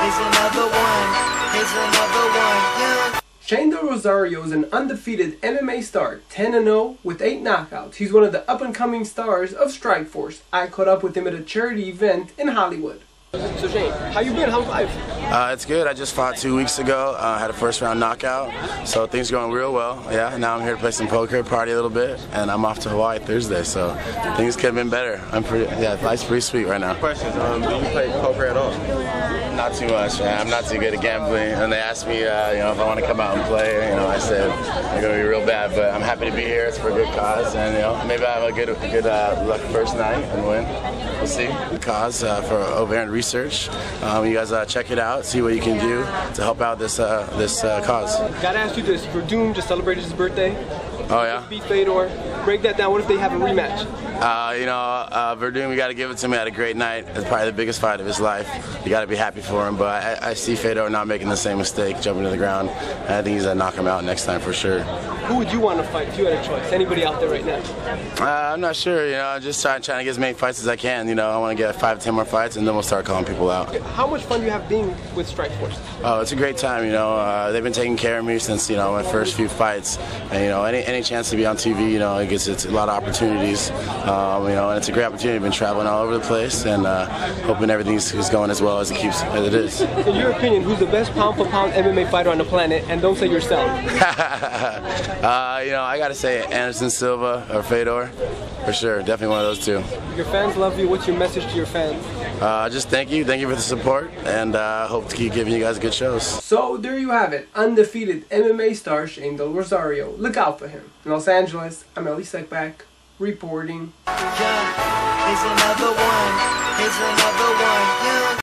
yeah. Shane Rosario is an undefeated MMA star, 10-0 with 8 knockouts. He's one of the up-and-coming stars of Strikeforce. I caught up with him at a charity event in Hollywood. So Shane, how you been? How's life? It's good. I just fought 2 weeks ago. Had a first round knockout, so things going real well. Yeah, now I'm here to play some poker, party a little bit, and I'm off to Hawaii Thursday. So things could have been better. Life's pretty sweet right now. Questions? Do you play poker at all? Not too much, man. I'm not too good at gambling. And they asked me, if I want to come out and play. I said I'm gonna be real bad, but I'm happy to be here. It's for a good cause, and maybe I have a good luck first night and win. We'll see. Good cause for ovarian research. You guys check it out. See what you can do to help out this cause. Gotta ask you this: Verdun just celebrated his birthday. Oh yeah. Beat Fedor. Break that down. What if they have a rematch? Verdun, we got to give it to him. He had a great night. It's probably the biggest fight of his life. You got to be happy for him. But I see Fedor not making the same mistake, jumping to the ground. And I think he's gonna knock him out next time for sure. Who would you want to fight if you had a choice? Anybody out there right now? I'm not sure. I'm just trying to get as many fights as I can. I want to get 5 to 10 more fights, and then we'll start calling people out. How much fun do you have being with Strikeforce? Oh, it's a great time. They've been taking care of me since my first few fights, and any chance to be on TV, it's a lot of opportunities. And it's a great opportunity. I've been traveling all over the place, and hoping everything's going as well as it is. In your opinion, who's the best pound-for-pound MMA fighter on the planet? And don't say yourself. I gotta say Anderson Silva or Fedor, for sure. Definitely one of those two. Your fans love you. What's your message to your fans? Just thank you for the support, and hope to keep giving you guys good shows. So there you have it, undefeated MMA star Shane Rosario. Look out for him. In Los Angeles, I'm Elie Seckbach, reporting. Here's another one, yeah.